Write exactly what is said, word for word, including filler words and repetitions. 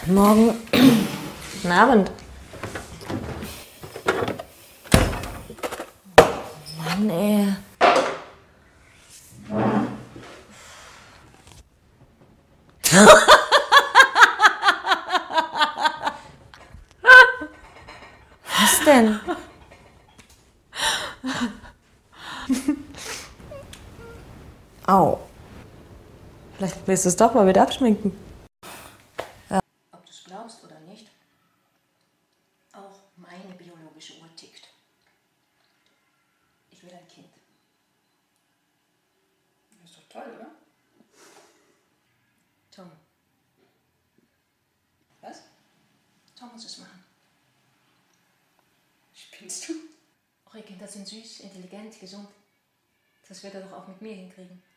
Guten Morgen. Guten Abend. Mann, ey. Was denn? Au. Vielleicht willst du es doch mal wieder abschminken. Ob du es glaubst oder nicht, auch meine biologische Uhr tickt. Ich will ein Kind. Das ist doch toll, oder? Tom. Was? Tom muss es machen. Spinnst du? Eure Kinder sind süß, intelligent, gesund. Das wird er doch auch mit mir hinkriegen.